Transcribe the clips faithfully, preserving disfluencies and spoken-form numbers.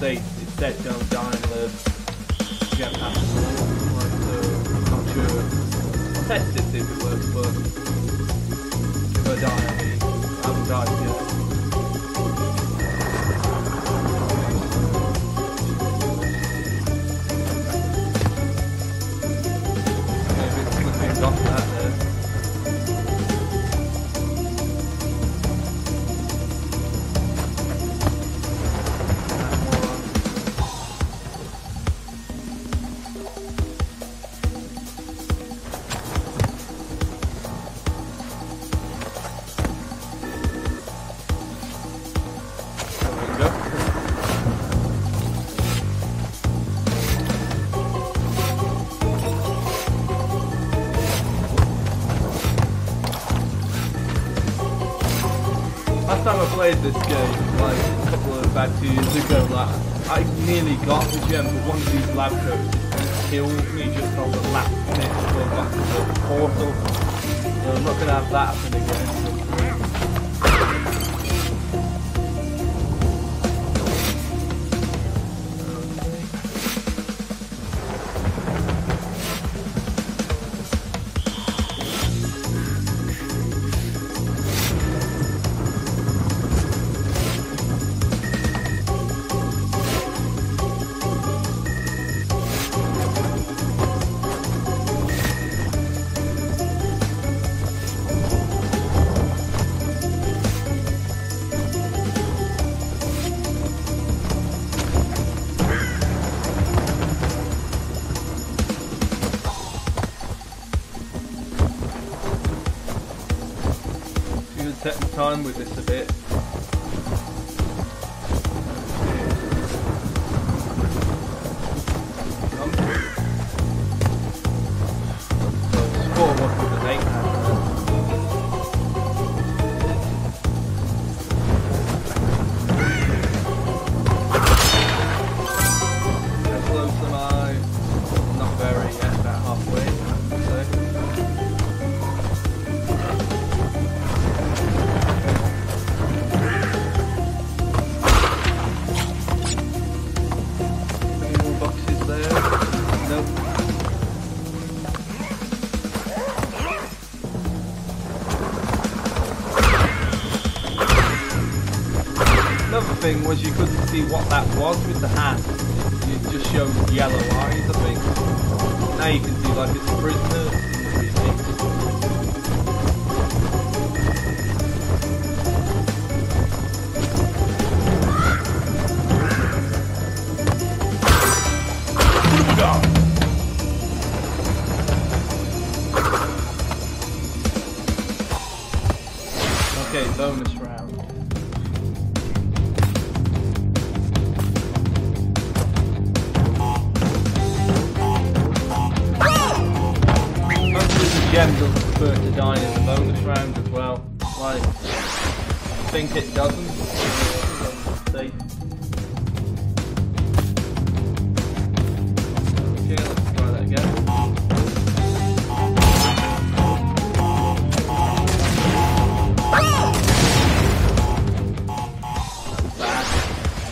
state it said don't die and live. Get past the like, so I'm not sure. I'll test it, see if it works, but if I die, I mean, I haven't died yet. Got that there. Last time I played this game, like a couple of bad two years ago, like, I nearly got the gem, but one of these lab coats killed me just on the last minute before I got to the portal. So I'm not going to have that happen again. Set the time with this a bit. Score what with an eight now. How close am I? Not very yet, about halfway, I would say. Another thing was you couldn't see what that was with the hand. It just showed yellow eyes, I think. Now you can see like it's a prisoner in the remake. Okay, bonus round. Gem doesn't prefer to die in the bonus round as well. Like, I think it doesn't. Safe. Okay, let's try that again. That's bad.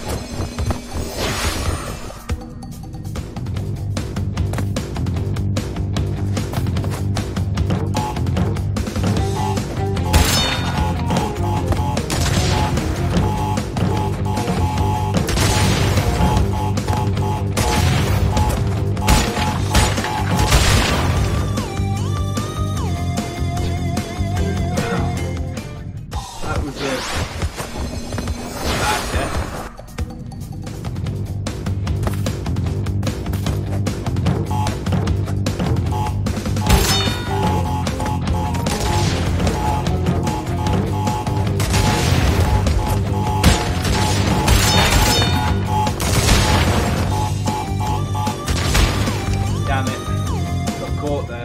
Damn it, got caught there.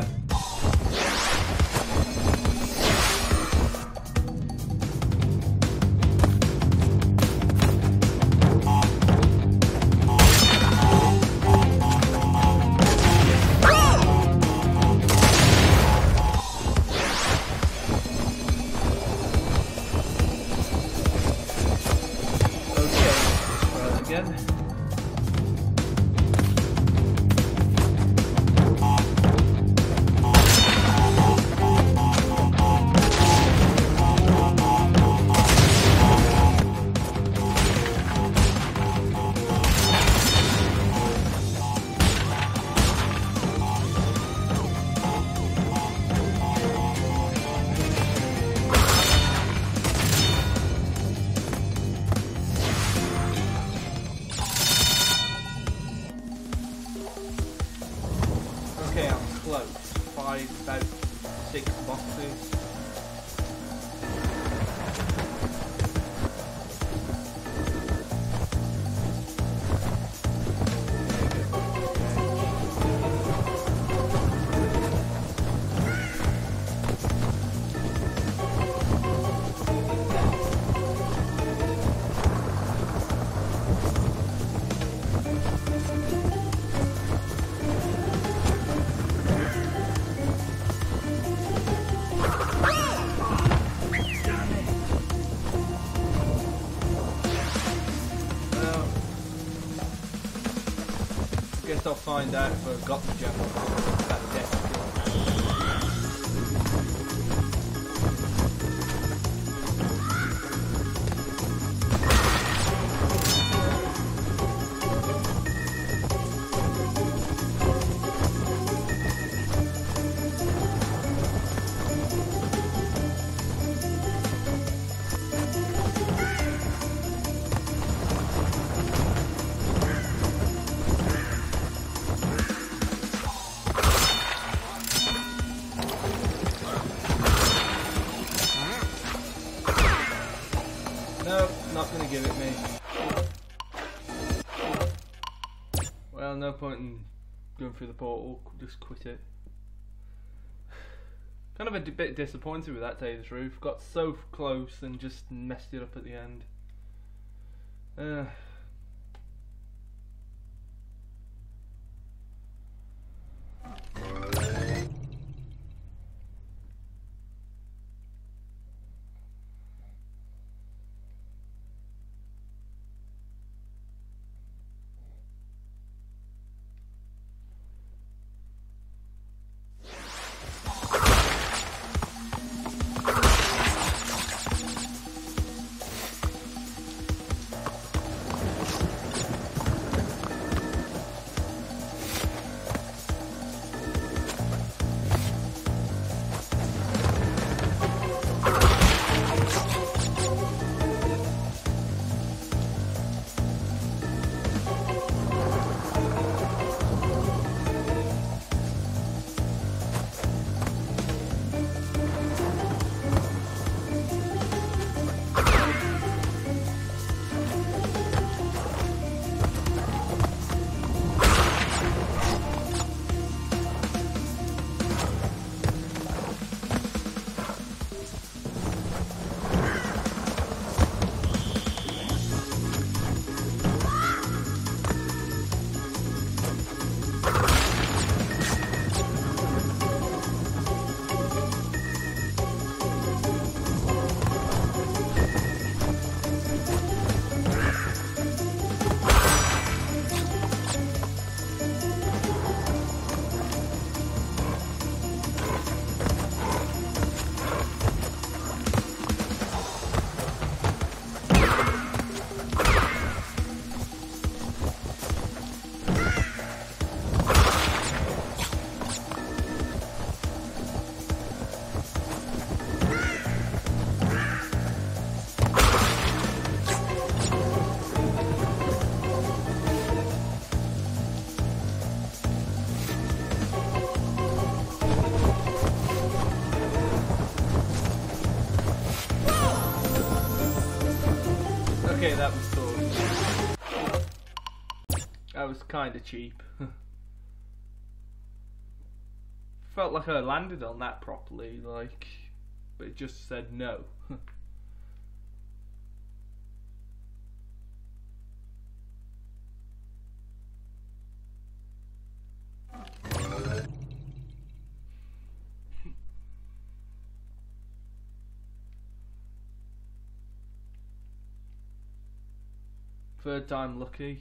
Okay, try that again. boxes. I'll find out if I've got the gem or not. That deck give it me. Well, no point in going through the portal, just quit it. Kind of a bit disappointed with that, to tell you the truth. Got so close and just messed it up at the end. Uh. Okay, that was cool. That was kind of cheap. Felt like I landed on that properly, like, but it just said no. Third time lucky.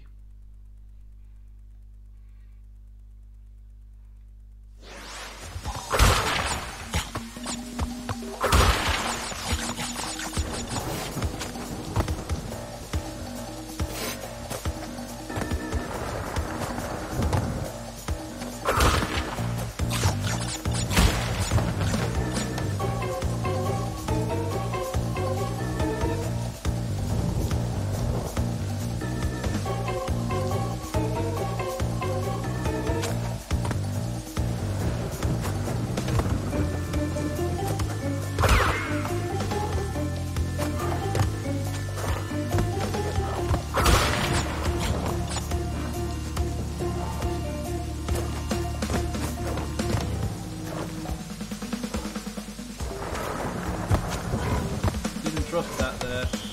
trust that there.